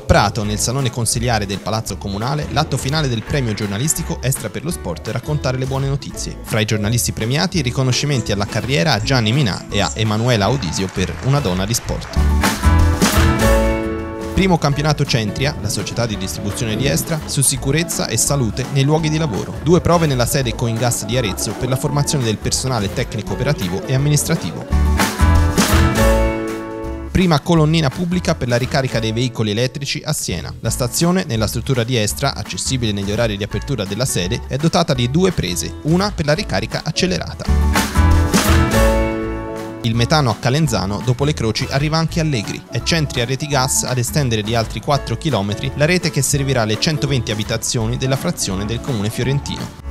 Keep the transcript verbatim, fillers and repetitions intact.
Prato, nel salone consiliare del Palazzo Comunale, l'atto finale del premio giornalistico Estra per lo Sport e raccontare le buone notizie. Fra i giornalisti premiati, riconoscimenti alla carriera a Gianni Minà e a Emanuela Audisio per Una donna di sport. Primo campionato Centria, la società di distribuzione di Estra, su sicurezza e salute nei luoghi di lavoro. Due prove nella sede Coingas di Arezzo per la formazione del personale tecnico operativo e amministrativo. Prima colonnina pubblica per la ricarica dei veicoli elettrici a Siena. La stazione, nella struttura di Estra, accessibile negli orari di apertura della sede, è dotata di due prese, una per la ricarica accelerata. Il metano a Calenzano, dopo le Croci, arriva anche a Allegri. È Centria Reti Gas ad estendere di altri quattro chilometri la rete che servirà le centoventi abitazioni della frazione del comune fiorentino.